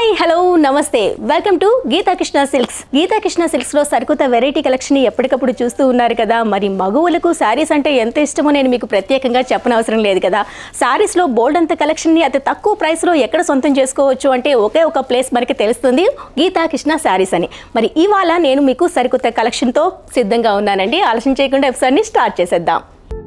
Hi hello నమస్తే welcome to Geetha Krishna silks. Geetha Krishna సిల్క్స్లో సరికొత్త వెరైటీ కలెక్షన్ ఎప్పటికప్పుడు చూస్తూ ఉన్నారు కదా. మరి మగవులకు శారీస్ అంటే ఎంత ఇష్టమో నేను మీకు ప్రత్యేకంగా చెప్పనవసరం లేదు కదా. శారీస్లో బోల్డ్ అంత కలెక్షన్ని అతి తక్కువ ప్రైస్లో ఎక్కడ సొంతం చేసుకోవచ్చు అంటే ఒకే ఒక ప్లేస్ మనకి తెలుస్తుంది, గీతా కృష్ణ శారీస్ అని. మరి ఇవాళ నేను మీకు సరికొత్త కలెక్షన్తో సిద్ధంగా ఉన్నానండి. ఆలస్యం చేయకుండా ఎపిసోడ్ని స్టార్ట్ చేసేద్దాం.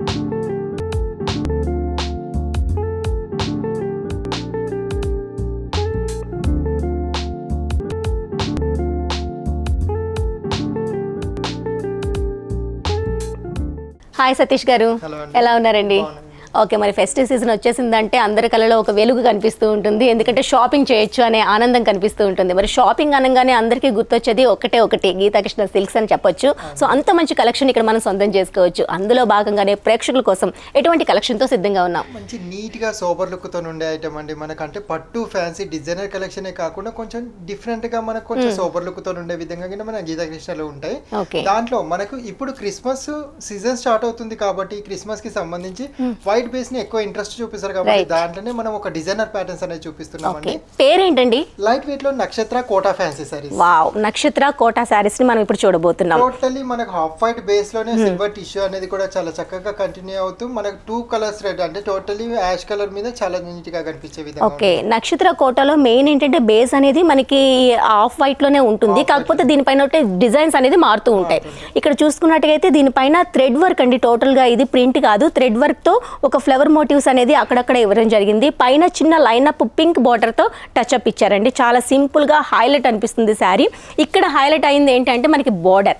హాయ్ సతీష్ గారు, ఎలా ఉన్నారండి? ఓకే, మరి ఫెస్టివ్ సీజన్ వచ్చేసిందంటే అందరి కళ్ళలో ఒక వెలుగు కనిపిస్తూ ఉంటుంది, ఎందుకంటే షాపింగ్ చేయొచ్చు అనే ఆనందం కనిపిస్తూ ఉంటుంది. మరి షాపింగ్ అనగానే అందరికీ గుర్తొచ్చేది ఒకటి గీతా కృష్ణ సిల్క్స్ అని చెప్పొచ్చు. సో అంత మంచి కలెక్షన్ ఇక్కడ మనం సొంతం చేసుకోవచ్చు. అందులో భాగంగానే ప్రేక్షకుల కోసం ఎటువంటి కలెక్షన్తో సిద్ధంగా ఉన్నాం? మంచి నీట్గా సూపర్ లుక్తో ఉండే ఐటమ్ అండి. మనకంటే పట్టు ఫ్యాన్సీ డిజైనర్ కలెక్షనే కాకుండా కొంచెం డిఫరెంట్గా మనకు కొంచెం సూపర్ లుక్తో ఉండే విధంగా మన గీతా కృష్ణలో ఉంటాయి. దాంట్లో మనకు ఇప్పుడు క్రిస్మస్ సీజన్ స్టార్ట్ అవుతుంది కాబట్టి క్రిస్మస్ కి సంబంధించి వైట్ బేస్ ని ఎక్కువ ఇంట్రెస్ట్ చూపిస్తారు కాబట్టి దాంట్లోనే మనం ఒక డిజైనర్ ప్యాటర్న్స్ అనేది చూపిస్తున్నామండి. పేరేంటండి? లైట్ వెయిట్ లో Nakshatra Kota fancy saris. Wow, Nakshatra Kota saris ని మనం ఇప్పుడు చూడబోతున్నాం. టోటల్లీ మనకు హాఫ్ వైట్ బేస్ లోనే సిల్వర్ టిష్యూ అనేది కూడా చాలా చక్కగా కంటిన్యూ అవుతూ మనకు 2 కలర్స్ రెడ్ అంటే టోటల్లీ యాష్ కలర్ మీద చాలా నీట్ గా కనిపించే విధంగా. ఓకే, నక్షత్ర కోటాలో మెయిన్ ఏంటంటే బేస్ అనేది మనకి హాఫ్ వైట్ లోనే ఉంటుంది, కాకపోతే దీనిపైన డిజైన్స్ అనేది మారుతూ ఉంటాయి. ఇక్కడ చూసుకున్నట్టుగైతే దీనిపైన థ్రెడ్ వర్క్ అండి. టోటల్ గా ఇది ప్రింట్ కాదు, థ్రెడ్ వర్క్ తో ఒక ఫ్లవర్ మోటివ్స్ అనేది అక్కడక్కడ ఇవ్వడం జరిగింది. పైన చిన్న లైనప్ పింక్ బార్డర్ తో టచ్ అప్ ఇచ్చారండి. చాలా సింపుల్ గా హైలైట్ అనిపిస్తుంది శారీ. ఇక్కడ హైలైట్ అయింది ఏంటంటే మనకి బార్డర్.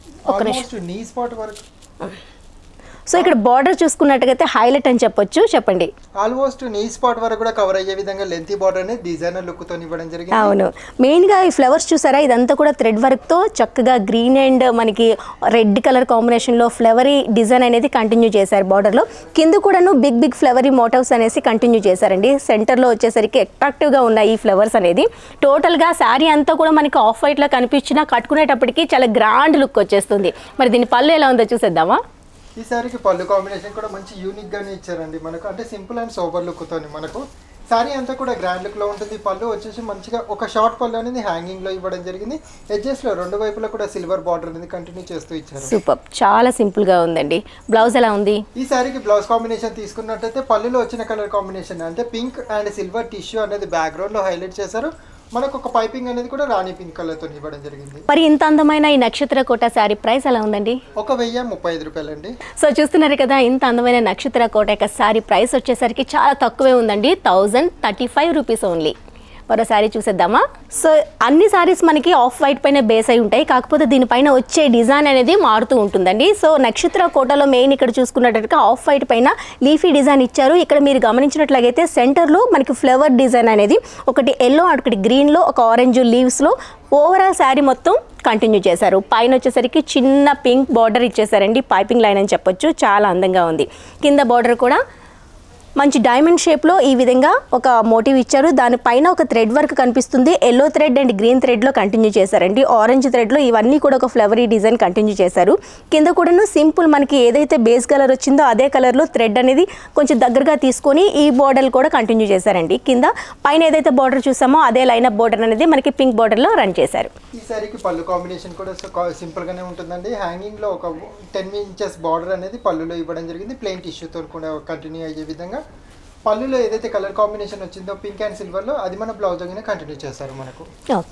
సో ఇక్కడ బార్డర్ చూసుకున్నట్టుగైతే హైలైట్ అని చెప్పొచ్చు. చెప్పండి. ఆల్మోస్ట్ నీ స్పాట్ వరకు కూడా కవర్ అయ్యే విధంగా లెంతీ బార్డర్ అనేది డిజైనర్ లుక్ తో ఇవ్వడం జరిగింది. అవును, మెయిన్ గా ఈ ఫ్లవర్స్ చూసారా, ఇదంతా కూడా థ్రెడ్ వర్క్ తో చక్కగా గ్రీన్ అండ్ మనకి రెడ్ కలర్ కాంబినేషన్ లో ఫ్లవరీ డిజైన్ అనేది కంటిన్యూ చేశారు. బార్డర్ లో కింద కూడాను బిగ్ ఫ్లవరీ మోటివ్స్ అనేసి కంటిన్యూ చేశారండి. సెంటర్ లో వచ్చేసరికి అట్రాక్టివ్ గా ఉన్నాయి ఈ ఫ్లవర్స్ అనేది. టోటల్ గా శారీ అంతా కూడా మనకి ఆఫ్ వైట్ లో కనిపించినా కట్టుకునేటప్పటికి చాలా గ్రాండ్ లుక్ వచ్చేస్తుంది. మరి దీని పళ్ళు ఎలా ఉందో చూసేద్దామా? ఈ సారీకి పళ్ళు కాంబినేషన్ కూడా మంచి యూనిక్ గానే ఇచ్చారండి. మనకు అంటే సింపుల్ అండ్ సోబర్ లుక్ తోని మనకు సారీ అంతా కూడా గ్రాండ్ లుక్ లో ఉంటుంది. పళ్ళు వచ్చేసి మంచిగా ఒక షార్ట్ పళ్ళు అనేది హ్యాంగింగ్ లో ఇవ్వడం జరిగింది. ఎడ్జెస్ లో రెండు వైపులా కూడా సిల్వర్ బార్డర్ అనేది కంటిన్యూ చేస్తూ ఇచ్చారు. సూపర్, చాలా సింపుల్ గా ఉందండి. బ్లౌజ్ ఎలా ఉంది? ఈ సారీకి బ్లౌజ్ కాంబినేషన్ తీసుకున్నట్టయితే పళ్ళులో వచ్చిన కలర్ కాంబినేషన్ అంటే పింక్ అండ్ సిల్వర్ టిష్యూ అనేది బ్యాక్గ్రౌండ్ లో హైలైట్ చేశారు. మనకు ఒక పైపింగ్ అనేది కూడా రాణి పింక్ కలర్ తో ఇవ్వడం జరిగింది. మరి ఇంత అందమైన ఈ నక్షత్ర కోట శారీ ప్రైస్ ఎలా ఉందండి? 1035 రూపాయలండి. సో చూస్తున్నారు కదా, ఇంత అందమైన నక్షత్ర కోట యొక్క శారీ ప్రైస్ వచ్చేసరికి చాలా తక్కువే ఉందండి. 1035 రూపీస్ ఓన్లీ. మరో శారీ చూసేద్దామా? సో అన్ని శారీస్ మనకి ఆఫ్ వైట్ పైన బేస్ అయి ఉంటాయి, కాకపోతే దీనిపైన వచ్చే డిజైన్ అనేది మారుతూ ఉంటుందండి. సో నక్షత్ర కోటలో మెయిన్ ఇక్కడ చూసుకున్నట్టుగా ఆఫ్ వైట్ పైన లీఫీ డిజైన్ ఇచ్చారు. ఇక్కడ మీరు గమనించినట్లయితే సెంటర్లో మనకి ఫ్లవర్ డిజైన్ అనేది ఒకటి ఎల్లో, ఒకటి గ్రీన్లో, ఒక ఆరెంజ్ లీవ్స్లో ఓవరాల్ శారీ మొత్తం కంటిన్యూ చేశారు. పైన వచ్చేసరికి చిన్న పింక్ బార్డర్ ఇచ్చేసారండి, పైపింగ్ లైన్ అని చెప్పొచ్చు. చాలా అందంగా ఉంది. కింద బార్డర్ కూడా మంచి డైమండ్ షేప్లో ఈ విధంగా ఒక మోటివ్ ఇచ్చారు. దానిపైన ఒక థ్రెడ్ వర్క్ కనిపిస్తుంది. ఎల్లో థ్రెడ్ అండ్ గ్రీన్ థ్రెడ్లో కంటిన్యూ చేశారండి. ఆరెంజ్ థ్రెడ్లో ఇవన్నీ కూడా ఒక ఫ్లవరీ డిజైన్ కంటిన్యూ చేశారు. కింద కూడాను సింపుల్ మనకి ఏదైతే బేస్ కలర్ వచ్చిందో అదే కలర్లో థ్రెడ్ అనేది కొంచెం దగ్గరగా తీసుకొని ఈ బార్డర్ కూడా కంటిన్యూ చేశారండి. కింద పైన ఏదైతే బార్డర్ చూసామో అదే లైనప్ బార్డర్ అనేది మనకి పింక్ బార్డర్లో రన్ చేశారు. ఈ సారీకి పళ్ళు కాంబినేషన్ కూడా సింపుల్ గానే ఉంటుందండి. హ్యాంగింగ్ లో ఒక 10 ఇంచెస్ బార్డర్ అనేది పళ్ళులో ఇవ్వడం జరిగింది. ప్లెయిన్ టిష్యూతో కూడా కంటిన్యూ అయ్యే విధంగా పళ్ళులో ఏదైతే కలర్ కాంబినేషన్ వచ్చిందో పింక్ అండ్ సిల్వర్ లో అది మన బ్లౌజ్ దగ్గర కంటిన్యూ చేస్తారు మనకు.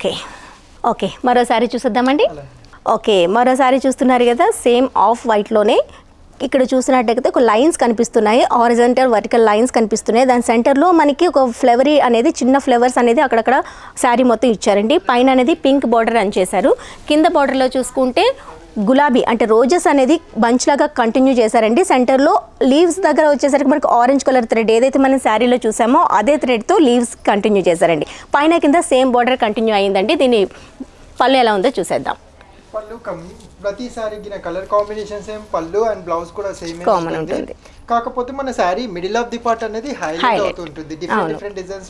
ఓకే మరో శారీ చూసేద్దామండి. ఓకే, మరో శారీ చూస్తున్నారు కదా, సేమ్ ఆఫ్ వైట్ లోనే ఇక్కడ చూసినట్టయితే ఒక లైన్స్ కనిపిస్తున్నాయి, హారిజాంటల్ వర్టికల్ లైన్స్ కనిపిస్తున్నాయి. దాని సెంటర్లో మనకి ఒక ఫ్లవరీ అనేది చిన్న ఫ్లవర్స్ అనేది అక్కడక్కడ శారీ మొత్తం ఇచ్చారండి. పైన అనేది పింక్ బార్డర్ అని చేశారు. కింద బార్డర్లో చూసుకుంటే గులాబీ అంటే రోజెస్ అనేది బంచ్ లాగా కంటిన్యూ చేశారండి. సెంటర్లో లీవ్స్ దగ్గర వచ్చేసరికి మనకు ఆరెంజ్ కలర్ థ్రెడ్ ఏదైతే మనం శారీలో చూసామో అదే థ్రెడ్తో లీవ్స్ కంటిన్యూ చేశారండి. పైన కింద సేమ్ బార్డర్ కంటిన్యూ అయ్యిందండి. దీని పళ్ళు ఎలా ఉందో చూసేద్దాం. పళ్ళు ప్రతిసారి colour combination same, pallu and blouse కూడా సేమ్ కామన్ ఉంటుంది. కాకపోతే మన sari middle of the part అనేది హైలైట్ అవుతుంటుంది. డిఫరెంట్ డిజైన్స్ లో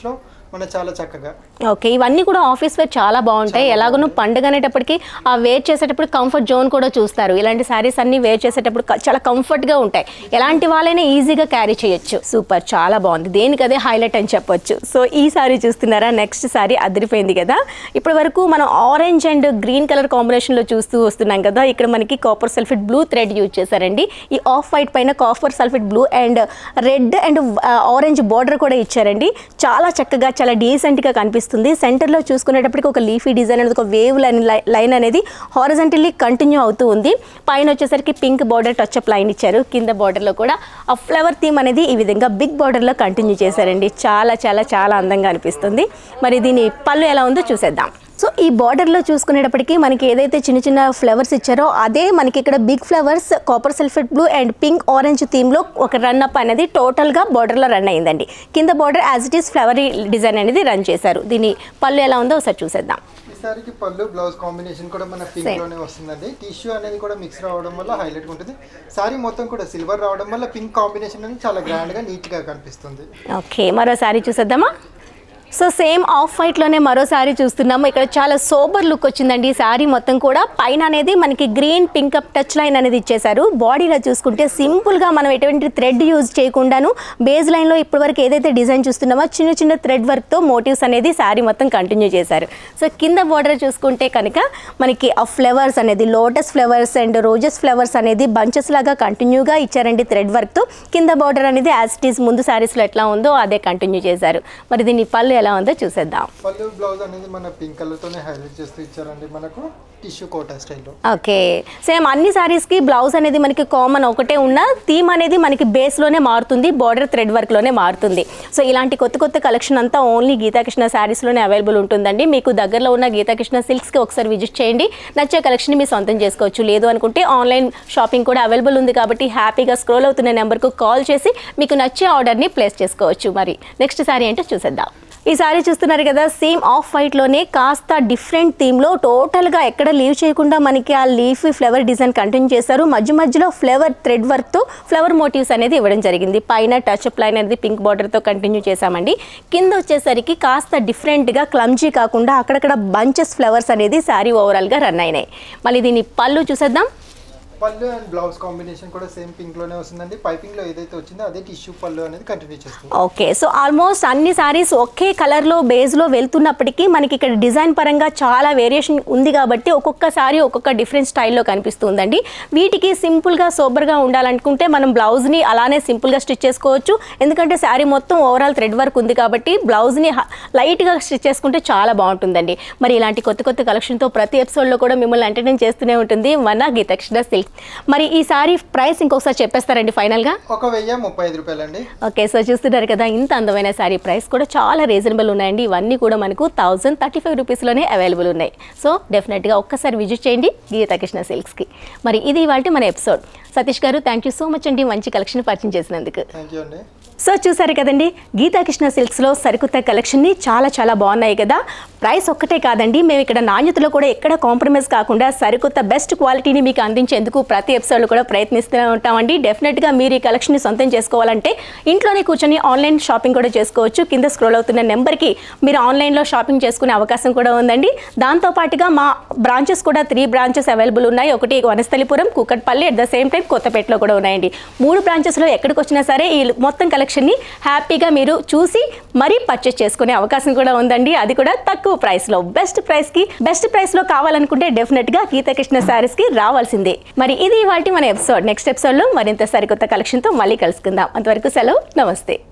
మన చాలా చక్కగా. ఓకే, ఇవన్నీ కూడా ఆఫీస్ వేర్ చాలా బాగుంటాయి. ఎలాగో పండుగ అనేటప్పటికి ఆ వేర్ చేసేటప్పుడు కంఫర్ట్ జోన్ కూడా చూస్తారు. ఇలాంటి శారీస్ అన్ని వేర్ చేసేటప్పుడు చాలా కంఫర్ట్గా ఉంటాయి. ఎలాంటి వాళ్ళైనా ఈజీగా క్యారీ చేయొచ్చు. సూపర్, చాలా బాగుంది. దేనికి అదే హైలైట్ అని చెప్పొచ్చు. సో ఈ సారీ చూస్తున్నారా, నెక్స్ట్ సారీ అదిరిపోయింది కదా. ఇప్పటి వరకు మనం ఆరెంజ్ అండ్ గ్రీన్ కలర్ కాంబినేషన్లో చూస్తూ వస్తున్నాం కదా. ఇక్కడ మనకి copper sulphate blue thread use చేశారండి. ఈ ఆఫ్ వైట్ పైన copper sulphate blue and red and orange border కూడా ఇచ్చారండి. చాలా చక్కగా, చాలా డీసెంట్గా కనిపిస్తుంది. సెంటర్లో చూసుకునేటప్పటికి ఒక లీఫీ డిజైన్ అనేది, ఒక వేవ్ లైన్ అనేది హారిజాంటల్లీ కంటిన్యూ అవుతూ ఉంది. పైన వచ్చేసరికి పింక్ బార్డర్ టచ్అప్ లైన్ ఇచ్చారు. కింద బార్డర్లో కూడా ఆ ఫ్లవర్ థీమ్ అనేది ఈ విధంగా బిగ్ బార్డర్లో కంటిన్యూ చేశారండి. చాలా చాలా చాలా అందంగా అనిపిస్తుంది. మరి దీని పళ్ళు ఎలా ఉందో చూసేద్దాం. సో ఈ బార్డర్లో చూసుకునేటప్పటికి మనకి ఏదైతే చిన్న చిన్న ఫ్లవర్స్ ఇచ్చారో అదే మనకి ఇక్కడ big flowers copper sulphate blue and pink orange థీమ్లో ఒక రన్ అప్ అనేది టోటల్గా బార్డర్లో రన్ అయిందండి. కింద border as it is flowery design అనేది రన్ చేశారు. దీని పళ్ళు ఎలా ఉందో ఒకసారి చూసేద్దాం. ఈసారికి పళ్ళు బ్లౌజ్ కాంబినేషన్ కూడా మన పింక్ లోనే వస్తుందండి. టిష్యూ అనేది కూడా మిక్స్ రావడం వల్ల హైలైట్ ఉంటుంది. సారీ మొత్తం కూడా సిల్వర్ రావడం వల్ల పింక్ కాంబినేషన్ అనేది చాలా గ్రాండ్ గా నీట్ గా కనిపిస్తుంది. ఓకే, మరో సారీ చూసేద్దామా. సో సేమ్ ఆఫ్ వైట్లోనే మరో శారీ చూస్తున్నాము. ఇక్కడ చాలా సోబర్ లుక్ వచ్చిందండి. ఈ శారీ మొత్తం కూడా పైన అనేది మనకి green pink up touch line అనేది ఇచ్చేశారు. బాడీలో చూసుకుంటే సింపుల్గా మనం ఎటువంటి థ్రెడ్ యూజ్ చేయకుండాను బేస్ లైన్లో ఇప్పటి వరకు ఏదైతే డిజైన్ చూస్తున్నామో చిన్న చిన్న థ్రెడ్ వర్క్తో మోటివ్స్ అనేది శారీ మొత్తం కంటిన్యూ చేశారు. సో కింద బార్డర్ చూసుకుంటే కనుక మనకి ఆ ఫ్లవర్స్ అనేది lotus flowers and roses flowers అనేది బంచెస్ లాగా కంటిన్యూగా ఇచ్చారండి థ్రెడ్ వర్క్తో. కింద బార్డర్ అనేది యాజ్ ఇట్ ఈస్ ముందు శారీస్లో ఎట్లా ఉందో అదే కంటిన్యూ చేశారు. మరి దీని పళ్ళు ఎలా ఉందో చూసేద్దాం. పళ్ళు బ్లౌజ్ అనేది మన పింక్ కలర్ తోనే హైలైట్ చేస్తూ ఇచ్చారండి మనకు టిష్యూ కోటా స్టైల్లో. ఓకే, సేమ్ అన్ని సారీస్ కి బ్లౌజ్ అనేది మనకి కామన్ ఒకటే ఉన్న థీమ్ అనేది మనకి బేస్ లోనే మారుతుంది, బార్డర్ థ్రెడ్ వర్క్ లోనే మారుతుంది. సో ఇలాంటి కొత్త కొత్త కలెక్షన్ అంతా ఓన్లీ గీతాకృష్ణ సారీస్ లోనే అవైలబుల్ ఉంటుందండి. మీకు దగ్గరలో ఉన్న గీతాకృష్ణ సిల్క్స్ కి ఒకసారి విజిట్ చేయండి. నచ్చే కలెక్షన్ మీ సొంతం చేసుకోవచ్చు. లేదు అనుకుంటే ఆన్లైన్ షాపింగ్ కూడా అవైలబుల్ ఉంది కాబట్టి హ్యాపీగా స్క్రోల్ అవుతున్న నెంబర్కు కాల్ చేసి మీకు నచ్చే ఆర్డర్ని ప్లేస్ చేసుకోవచ్చు. మరి నెక్స్ట్ సారీ ఏంటో చూసేద్దాం. ఈ సారీ చూస్తున్నారు కదా, సేమ్ ఆఫ్ వైట్లోనే కాస్త డిఫరెంట్ థీమ్లో టోటల్గా ఎక్కడ లీవ్ చేయకుండా మనకి ఆ లీఫీ ఫ్లవర్ డిజైన్ కంటిన్యూ చేశారు. మధ్య మధ్యలో ఫ్లవర్ థ్రెడ్ వర్క్తో ఫ్లవర్ మోటివ్స్ అనేది ఇవ్వడం జరిగింది. పైన టచ్అప్ లైన్ అనేది పింక్ బార్డర్తో కంటిన్యూ చేశామండి. కింద వచ్చేసరికి కాస్త డిఫరెంట్గా క్లమ్జీ కాకుండా అక్కడక్కడ బంచెస్ ఫ్లవర్స్ అనేది సారీ ఓవరాల్గా రన్ అయినాయి. మళ్ళీ దీని పళ్ళు చూసేద్దాం. పళ్ళు అండ్ బ్లౌజ్ కాంబినేషన్ కూడా సేమ్ పింక్ లోనే వస్తుందండి. పైపింగ్ లో ఏదైతే వచ్చిందో అదే టిష్యూ పళ్ళు అనేది కంటిన్యూ చేస్తుంది. ఓకే, సో ఆల్మోస్ట్ అన్ని సారీస్ ఒకే కలర్ లో బేస్ లో వెళ్తున్నప్పటికీ మనకి ఇక్కడ డిజైన్ పరంగా చాలా వేరియేషన్ ఉంది కాబట్టి ఒక్కొక్క సారీ ఒక్కొక్క డిఫరెంట్ స్టైల్లో కనిపిస్తుందండి. వీటికి సింపుల్ గా సోబర్ గా ఉండాలనుకుంటే మనం బ్లౌజ్ ని అలానే సింపుల్ గా స్టిచ్ చేసుకోవచ్చు. ఎందుకంటే సారీ మొత్తం ఓవరాల్ థ్రెడ్ వర్క్ ఉంది కాబట్టి బ్లౌజ్ ని లైట్ గా స్టిచ్ చేసుకుంటే చాలా బాగుంటుందండి. మరి ఇలాంటి కొత్త కొత్త కలెక్షన్ తో ప్రతి ఎపిసోడ్ లో కూడా మిమ్మల్ని ఎంటర్టైన్ చేస్తూనే ఉంటుంది మన గీతాకృష్ణ సిల్క్. మరి ఈ సారీ ప్రైస్ ఇంకొకసారి చెప్పేస్తారండి ఫైనల్ గా? 1035 రూపాయలండి. ఓకే, సో చూస్తున్నారు కదా, ఇంత అందమైన సారీ ప్రైస్ కూడా చాలా రీజనబుల్ ఉన్నాయండి. ఇవన్నీ కూడా మనకు 1035 రూపీస్లోనే అవైలబుల్ ఉన్నాయి. సో డెఫినెట్గా ఒక్కసారి విజిట్ చేయండి గీతాకృష్ణ సిల్క్స్కి. మరి ఇది ఇవాళ మన ఎపిసోడ్. సతీష్ గారు, థ్యాంక్ యూ సో మచ్ అండి మంచి కలెక్షన్ పరిచయం చేసినందుకు. థ్యాంక్ యూ అండి. సో చూసారు కదండి, గీతాకృష్ణ సిల్క్స్లో సరికొత్త కలెక్షన్ని చాలా చాలా బాగున్నాయి కదా. ప్రైస్ ఒక్కటే కాదండి, మేము ఇక్కడ నాణ్యతలో కూడా ఎక్కడ కాంప్రమైజ్ కాకుండా సరికొత్త బెస్ట్ క్వాలిటీని మీకు అందించేందుకు ప్రతి ఎపిసోడ్లో కూడా ప్రయత్నిస్తూనే ఉంటామండి. డెఫినెట్గా మీరు ఈ కలెక్షన్ని సొంతం చేసుకోవాలంటే ఇంట్లోనే కూర్చొని ఆన్లైన్ షాపింగ్ కూడా చేసుకోవచ్చు. కింద స్క్రోల్ అవుతున్న నెంబర్కి మీరు ఆన్లైన్లో షాపింగ్ చేసుకునే అవకాశం కూడా ఉందండి. దాంతోపాటుగా మా బ్రాంచెస్ కూడా 3 బ్రాంచెస్ అవైలబుల్ ఉన్నాయి. ఒకటి Vanasthalipuram, Kukatpally, at the same time కొత్తపేటలో కూడా ఉన్నాయండి. 3 బ్రాంచెస్లో ఎక్కడికి వచ్చినా సరే ఈ మొత్తం కలెక్షన్ని హ్యాపీగా మీరు చూసి మరీ పర్చేస్ చేసుకునే అవకాశం కూడా ఉందండి. అది కూడా తక్కువ ప్రైస్లో, బెస్ట్ ప్రైస్లో కావాలనుకుంటే డెఫినెట్గా గీతాకృష్ణ శారీస్కి రావాల్సిందే. మరి ఇది ఇవాల్టి మన ఎపిసోడ్. నెక్స్ట్ ఎపిసోడ్లో మరింత సరికొత్త కలెక్షన్తో మళ్ళీ కలుసుకుందాం. అంతవరకు సెలవు, నమస్తే.